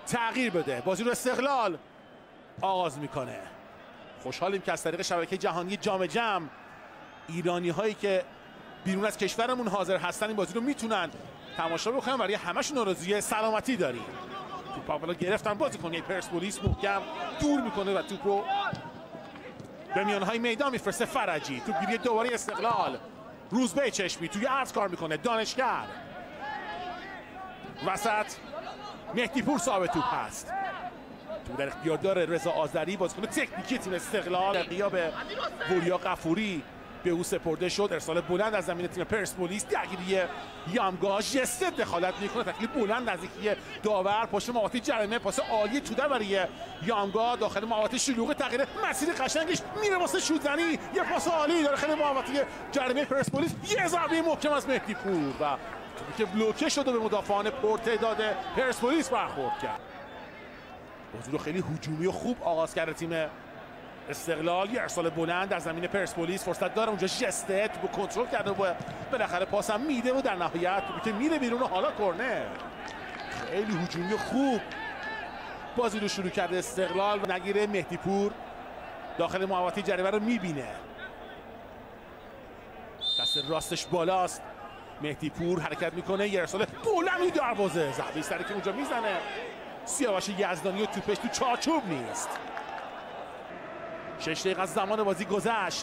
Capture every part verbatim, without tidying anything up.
تغییر بده. بازی رو استقلال آغاز میکنه. خوشحالیم که از طریق شبکه جهانی جام جم ایرانی هایی که بیرون از کشورمون حاضر هستن این بازی رو میتونن تماشا بکنن. برای همشون آرزوی سلامتی داریم. توپ اولا گرفتن بازیکن پرسپولیس محکم دور میکنه و توپ رو به میانهای میدان میفرسته فرجی. توپ گیری دوباره استقلال. روزبه چشمی توی عرض کار میکنه. دانشگر وسط مهدی پور صاحب توپ هست. توپ در اختیار داره رضا آذری بازیکن تکنیکی تیم استقلال. در غیاب وریا غفوری به او سپرده شد. ارسال بلند از زمین تیم پرسپولیس. درگیری یامگا ژست دخالت میکنه. تکلیف بلند نزدیکی داور. پشت محوطه جریمه پاس عالی توده برای یامگا داخل محوطه شلوغ. تغییر مسیر قشنگش میره واسه شوتزنی. یه پاس عالی داخل محوطه جریمه پرسپولیس. یه ضربه محکم از مهدی پور و توپی که بلوکه شد و به مدافعان پرتعداد پرسپولیس برخورد کرد. بازی رو خیلی هجومی و خوب آغاز کرده تیم استقلال. یه ارسال بلند در زمین پرسپولیس فرصت داره اونجا ژسته توپو کنترل کرده و بالاخره پاس هم میده و در نهایت توپی که میره بیرون و حالا کرنر. خیلی هجومی خوب بازی رو شروع کرده استقلال و نگیره مهدی پور داخل محوطه جریمه رو میبینه. دست راستش بالاست. مهدی پور حرکت میکنه. یه ارسال بلندی دروازه. ضربه سری که اونجا میزنه. سیاوش یزدانی و توپش تو چارچوب نیست. شش دقیقه از زمان بازی گذشت.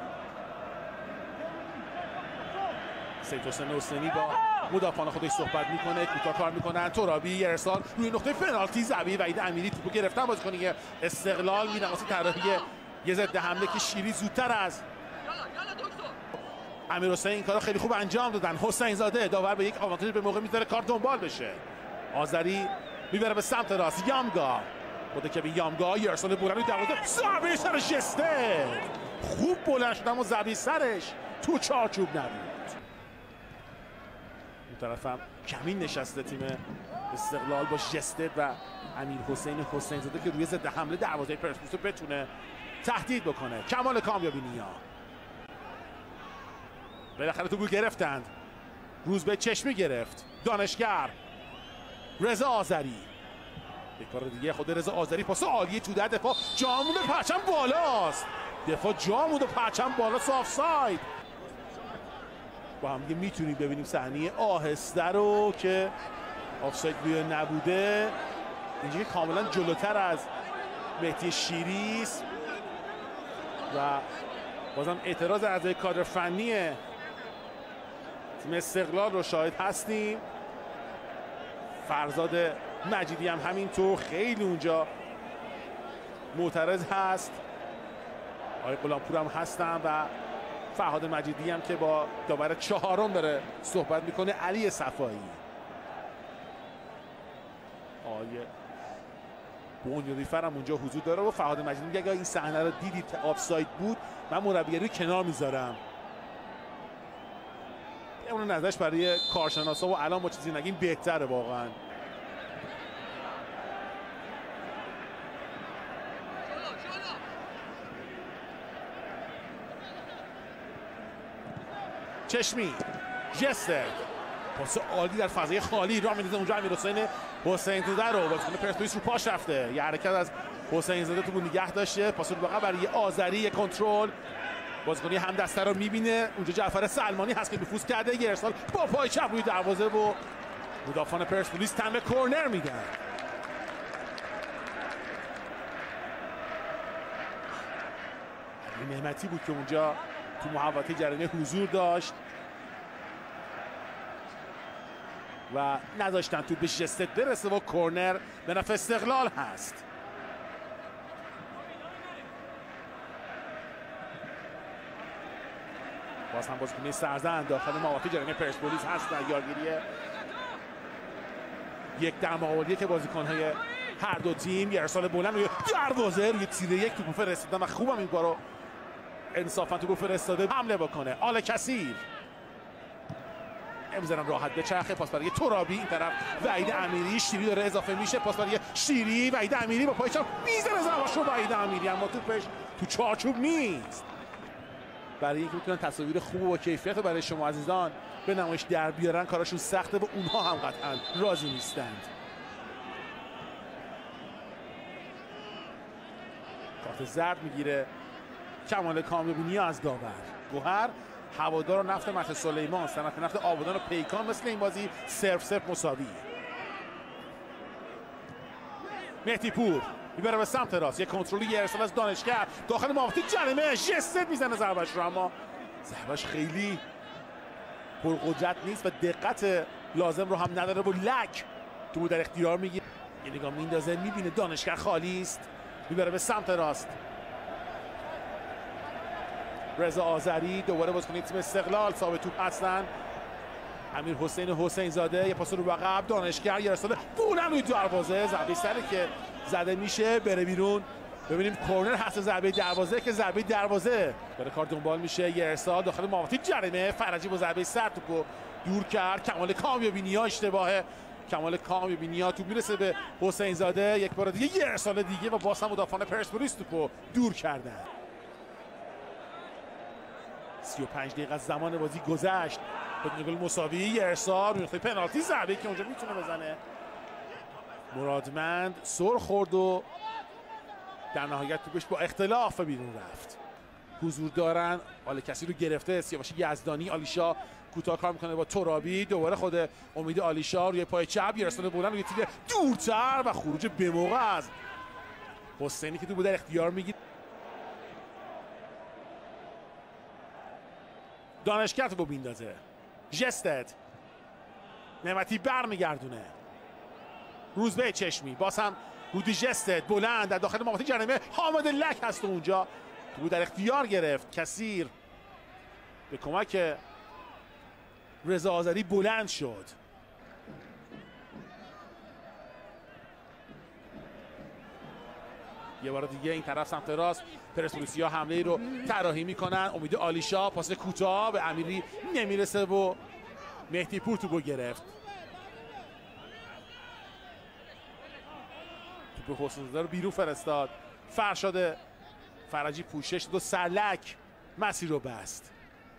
سید حسین حسینی با مدافعان خودش صحبت میکنه. کوتاه کار میکنن. ترابی یه ارسال روی نقطه پنالتی ضربه وحید امیری توپو گرفتن بازیکن استقلال. میرن واسه طراحی یه ضد حمله که شیری زودتر از امیر حسین این کارو خیلی خوب انجام دادن. حسین زاده داور به یک آوانتاژ به موقع میذاره کار دنبال بشه. آذری میبره به سمت راست. یامگا بوده که به یامگا یه ارسال بلندی دروازه. ضربه سر ژسته خوب بلند شد اما ضربه سرش تو چارچوب نبود. اون طرف هم کمین نشسته تیم استقلال با ژسته و امیر حسین حسین زاده که روی ضد حمله دروازه پرسپولیس بتونه تهدید بکنه. کمال کامیابی نیا بالاخره تو گرفتند. روزبه چشمی گرفت. دانشگر رضا آذری. یک بار دیگه خود رضا آذری پاس عالی تو در دفاع. جامون پرچم بالاست. دفاع جامون و پرچم بالا آفساید. با هم دیگه میتونید ببینیم صحنه آهسته رو که آفساید روی نبوده. اینجا کاملا جلوتر از مهدی شیری است و بازم اعتراض اعضای کادر فنی تیم استقلال رو شاهد هستیم. فرزاد مجیدی هم همینطور خیلی اونجا معترض هست. آقای غلامپور هم هستن و فرهاد مجیدی هم که با داور چهارم داره صحبت میکنه. علی صفایی آقای بنیادی فرم اونجا حضور داره و فرهاد مجیدی میگه اگه این صحنه رو دیدید آفساید بود من مربیگری کنار میذارم. اون نظرش برای کارشناسا و الان با چیزی نگیم بهتره واقعا. چشمی ژسته پاس عالی در فضای خالی راه میندازه اونجا امیر حسین حسین زاده رو بازیکن پرسپولیس رو پاش رفته. یه حرکت از حسین زاده تو نگه داشته. پاس رو واقعا برای آذری کنترل. بازیکن هم دسته رو میبینه. اونجا جعفر سلمانی هست که نفوذ کرده. یه ارسال با پای چپ روی دروازه و مدافعان پرسپولیس تن به کرنر میدن. علی نعمتی بود که اونجا تو محوطه جریمه حضور داشت و نذاشتن تو به ژست برسه و کرنر به نفع استقلال هست. باز هم بازیکن سرزن داخل محوطه جریمه پرسپولیس هست در یارگیری یک در مقابل که بازیکن‌های هر دو تیم. یه ارسال بلند روی دروازه روی تیر یک توپ فرستادن و خوبم این کارو انصافا توپ فرستاده حمله بکنه. آل کثیر نمیذارن راحت به چرخه. پاس برای ترابی این طرف وحید امیری. شیری داره اضافه میشه. پاس برای شیری. وحید امیری با پای چپ میزنه ضربه‌شو وحید امیری اما توپش تو چارچوب نیست. برای اینکه بتونن تصاویر خوب و کیفیت رو برای شما عزیزان به نمایش در بیارن کاراشون سخته و اونها هم قطعا راضی نیستند. کارت زرد میگیره کمال کامیابی از داور. گوهر هوادار نفت مهد سلیمان، صنعت نفت آبادان و پیکان مثل این بازی صرف صرف مساوی. مهدی پور میبره به سمت راست، یک کنترلی یه ارسال از دانشگر داخل محوطه جریمه، ژست میزنه ضربش رو، اما ضربش خیلی پرقدرت نیست و دقت لازم رو هم نداره و لک تو در اختیار میگیره. یه نگاه میندازه میبینه دانشگر خالی است، میبره به سمت راست. رضا آذری دوباره بازیکن تیم استقلال صاحب توپ هستن. امیر حسین حسین زاده یه پاس رو عقب، دانشگر یه ارسال بولند روی دروازه، ضربه سری که زده میشه بره بیرون. ببینیم کورنر هست ضربه دروازه که ضربه دروازه داره کار دنبال میشه. یه ارسال داخل محوطه جریمه، فرجی با ضربه سر توپو دور کرد. کمال کامیابی نیا اشتباهه، کمال کامیابی نیا توپ میرسه به حسین زاده، یک بار دیگه یه ارسال دیگه و باز هم مدافعان پرسپولیس توپو دور کردن. سی و پنج دقیقه از زمان بازی گذشت، بدون گل مساوی. یه ارسال روی پنالتی، ضربه که اونجا میتونه بزنه مرادمند سر خورد و در نهایت توپش با اختلاف بیرون رفت. حضور دارن حال کسی رو گرفته سیاوش یزدانی. آلیشا کوتاه کار میکنه با ترابی، دوباره خود امید آلیشا روی پای چپ، یه ارسال بلند روی تیر دورتر و خروج به موقع از حسینی که تو بود در اختیار میگیره. دانشگر تو بیندازه، ژستت نعمتی برمیگردونه، روزبه چشمی باز هم رودی ژستت بلند در داخل محوطه جریمه، حامد لک هست اونجا تو در اختیار گرفت. کثیر به کمک رضا آذری بلند شد. یه بار دیگه این طرف سمت راست پرسپولیسیا حمله ای رو طراحی میکنن. امید آلیشا پاس کوتاه به امیری نمیرسه و مهدی پور توپو گرفت. توپ حسین زاده رو بیرون فرستاد. فرشاد فرجی پوشش داد و سرلک مسیر رو بست.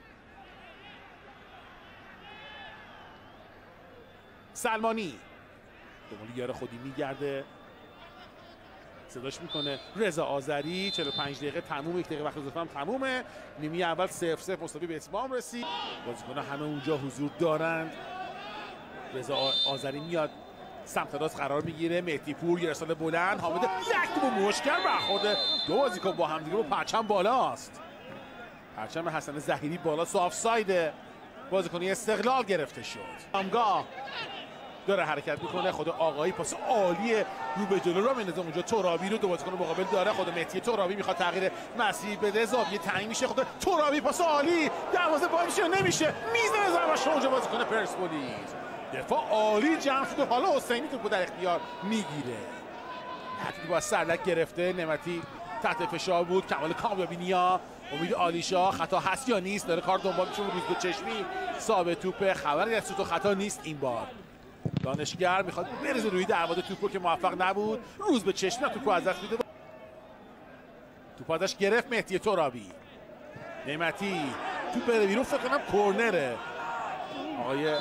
سلمانی دنبال یار خودی میگرده، صداش میکنه رضا آذری. چهل و پنج دقیقه تموم، یک دقیقه وقت اضافه هم تمومه. نیمه اول صفر صفر مساوی به اتمام رسید. بازیکن‌ها همه اونجا حضور دارند. رضا آذری میاد سمت راست قرار میگیره، مهدی پور یه ارسال بلند، حامد یک با مشکل برخورد دو بازیکن با هم دیگه، با پرچم بالاست. پرچم حسن ظهیری بالا، سو آفساید بازیکن استقلال گرفته شد. امگاه داره حرکت میکنه، خود آقایی پاس عالی رو به جلو رو میندازه اونجا. ترابی رو دو بازیکن مقابل داره، خود مهدی ترابی میخواد تغییر مسیر بده، زاویه تعیین میشه، خود ترابی پاس عالی دروازه باز میشه نمیشه، میزنه ضربه‌اش اونجا بازیکن پرسپولیس. دفاع عالی جمع شده، حالا حسینی توپو در اختیار میگیره. حتی با سرلک گرفته، نعمتی تحت فشار بود. کمال کامیابی نیا، امید آلیشا خطا هست یا نیست، داره کار دنبال میشه. روز به چشمی صاحب توپ، خبری از تو خطا نیست این بار. دانشگر میخواد بریزه روی دروازه توپو که موفق نبود. روز به چشمی توپو از دست میده، توپو ازش گرفت مهدی ترابی. نعمتی توپ بره بیرون، فکر کنم کورنره. آقای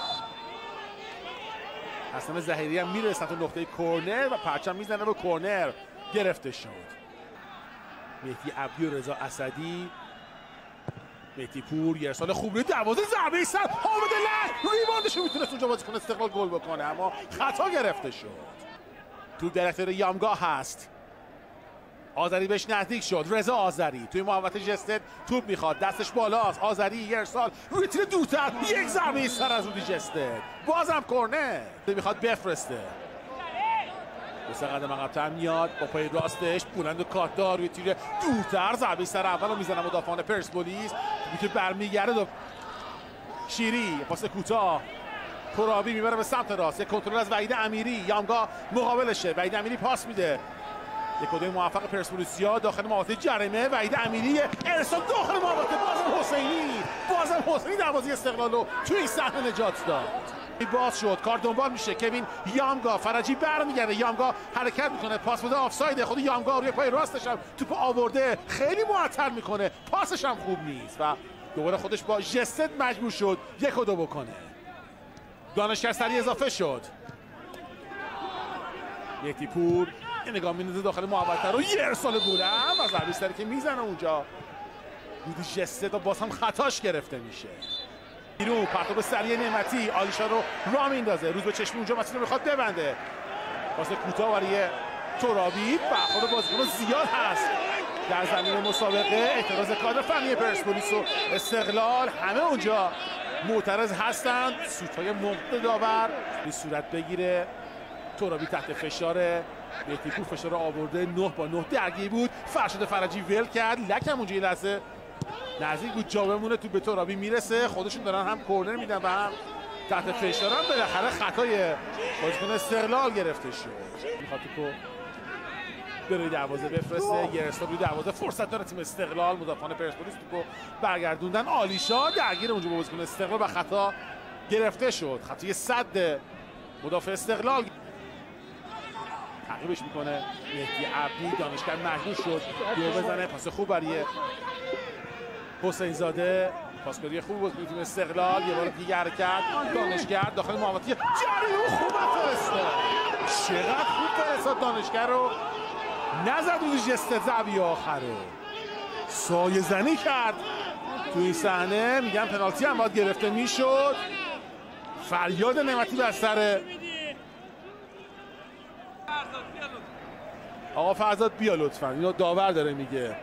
حسن ظهیری هم میره سمت نقطه کورنر و پرچم میزنه رو کورنر گرفته شد. مهدی عبدی و رضا اسدی. مهدی پور یه ارسال خوب روی دروازه، ضربه سر، حامد لک ریباندش رو میتونست اونجا بازیکن استقلال گل بکنه اما خطا گرفته شد. توپ در اختیار یامگاه هست، آذری بهش نزدیک شد. رضا آذری توی محوطه ژستت توپ میخواد، دستش بالاست. آذری یه ارسال روی تیر دورتر، یک ضربه سر از رودی ژستت، بازم کورنر میخواد بفرسته. دو سه قدم عقب‌تر میاد با پای راستش بلند و کاتدار روی تیر دورتر، ضربه سر اول رو میزنه مدافعان پرسپولیس که برمیگرده. دو شیری پاس کوتاه، ترابی میبره به سمت راست، یک کنترل از وحید امیری، یامگاه مقابلشه. وحید امیری پاس میده، یک کدوم موفق پرسپولیسیا داخل محوطه جریمه. وحید امیری ارسال داخل محوطه، بازم حسینی، بازم حسینی دروازه استقلال رو توی این صحنه نجات داد. باز شد، کار دنبال میشه. کوین یامگاه، فرجی برمیگرده، یامگاه حرکت میکنه، پاس بده آفساید. خود یامگاه روی پای راستش هم توپ آورده، خیلی معطل میکنه، پاسش هم خوب نیست و دوباره خودش با ژست مجبور شد یک و دو بکنه. دانشگر سری اضافه شد. مهدی پور یه نگاه میندازه داخل محوطه رو، یه ارسال بلند و ضربه سری که میزنه اونجا دیدی جسته تا باز هم خطاش گرفته میشه. بیرون پرتاب سریع نعمتی آلیشا رو راه میندازه، روز به چشم اونجا مسیر رو میخواد ببنده، واسه کوتاه برای ترابی، برخورد بازیکن زیاد هست در زمین مسابقه. اعتراض کادر فنی پرسپولیس و استقلال همه اونجا معترض هستند. سوتای مقد داور به صورت بگیره. ترابی تحت فشار، مهدیپور فشار آورده، نه با نه درگیر بود. فرشاد فرجی ول کرد، لکم اونجا یه لحظه نزدیک بود جا بمونه، تو به ترابی میرسه. خودشون دارن هم کورنر میدن و هم تحت فشارن. بالاخره خطای بازیکن استقلال گرفته شد. میخواد توپو بروی دروازه بفرسته، یه ارسال روی دروازه، فرصت داره تیم استقلال. مدافعان پرسپولیس توپو برگردوندن، آلیشا درگیر اونجا با بازیکن استقلال و خطا گرفته شد. خطای صد مدافع استقلال. تعقیبش میکنه مهدی عبدی، دانشگر مجبور شد دو بزنه. پاس خوب برای حسین زاده، پاسکاری خوب بود تیم استقلال. یه بار دیگه حرکت دانشگر داخل محوطه، جریو خوب فرستاد، چقدر خوب فرستاد دانشگر رو، نزد اون جست ضربه آخره، سایه زنی کرد تو این صحنه. میگم پنالتی هم باید گرفته میشد. فریاد نعمتی بر سر آقا فرزاد بیا لطفا، اینو داور داره میگه.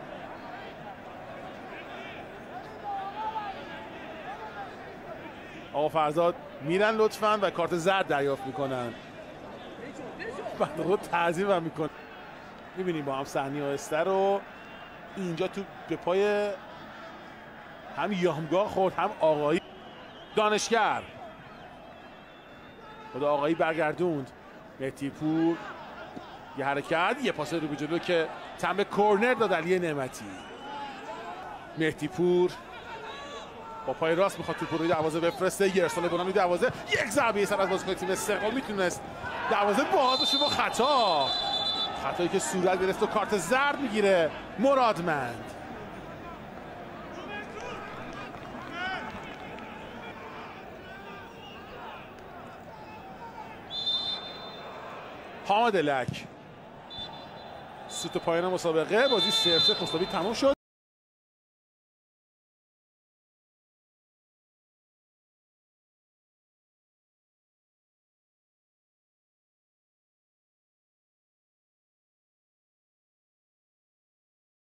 آقا فرزاد میرن لطفا و کارت زرد دریافت میکنن. بعد خود تعظیم هم میکنه. میبینیم با هم صحنه آهسته رو اینجا تو به پای هم یامگاه خورد هم آقایی. دانشگر خدا آقایی برگردوند. مهدیپور یه حرکت، یه پاس رو به جلو که تم به کورنر داد علی نعمتی. مهدیپور با پای راست میخواد توپ رو روی دروازه بفرسته، یه ارسال بلند روی دروازه، یک ضربه سر از بازیکن تیم استقلال میتونست دروازه باز بشه با خطا. خطایی که صورت گرفت و کارت زرد میگیره مرادمند. حامد لک سوت پایان مسابقه، بازی صفر صفر مساوی تموم شد.